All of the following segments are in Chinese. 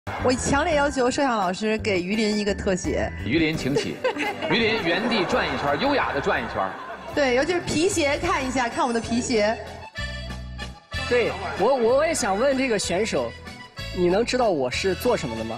我强烈要求摄像老师给于林一个特写。 于林请起，于林原地转一圈，优雅的转一圈。 对，尤其是皮鞋，看一下，看我们的皮鞋。 对，我也想问这个选手，你能知道我是做什么的吗？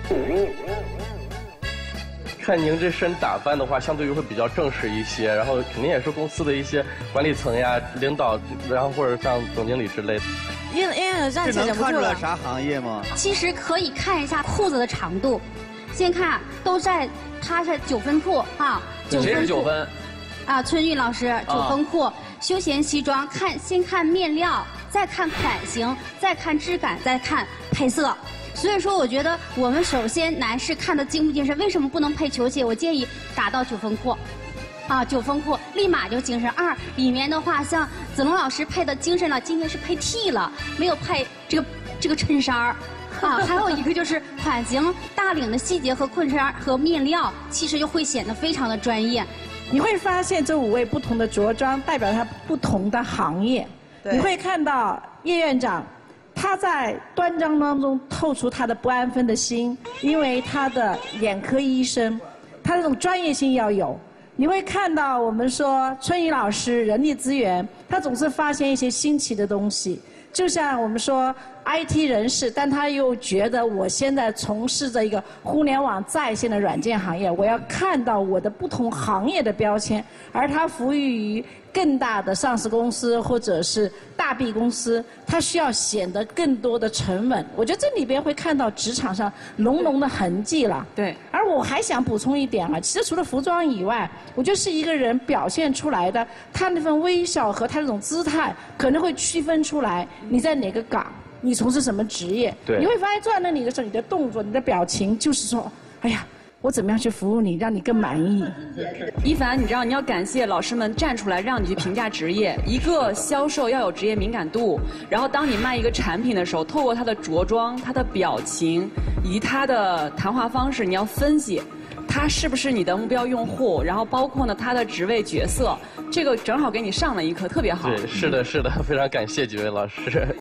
看您这身打扮的话，相对于会比较正式一些，然后肯定也是公司的一些管理层呀、领导，然后或者像总经理之类的。 因为站起来忍不住了。 这能看出来啥行业吗？ 其实可以看一下裤子的长度，先看都在，它是9分裤啊，9分裤。 谁是9分？ 啊，春玉老师9分裤，休闲西装先看面料，再看款型，再看质感，再看配色。所以说，我觉得我们首先男士看的精不精神？为什么不能配球鞋？我建议打到9分裤。啊，9分裤立马就精神。里面的话，像子龙老师配的精神了，今天是配 T 了，没有配这个衬衫儿。啊，还有一个就是款型、大领的细节和衬衫和面料，其实就会显得非常的专业。 你会发现这5位不同的着装代表他不同的行业。你会看到叶院长，他在端庄当中透出他的不安分的心，因为他的眼科医生，他这种专业性要有。你会看到我们说春雨老师人力资源，他总是发现一些新奇的东西，就像我们说 IT 人士，但他又觉得我现在从事着一个互联网在线的软件行业，我要看到我的不同行业的标签，而他服务于更大的上市公司或者是大 B 公司，它需要显得更多的沉稳。我觉得这里边会看到职场上浓浓的痕迹了。 对。 而我还想补充一点啊，其实除了服装以外，我觉得是一个人表现出来的，他那份微笑和他那种姿态，可能会区分出来你在哪个岗，你从事什么职业。 对。 你会发现坐在那里的时候，你的动作、你的表情，就是说，哎呀。我怎么样去服务你，让你更满意？ 一凡，你知道你要感谢老师们站出来让你去评价职业。一个销售要有职业敏感度，然后当你卖一个产品的时候，透过他的着装、他的表情以及他的谈话方式，你要分析他是不是你的目标用户，然后包括呢他的职位角色，这个正好给你上了一课，特别好。 对，是的，是的，非常感谢几位老师。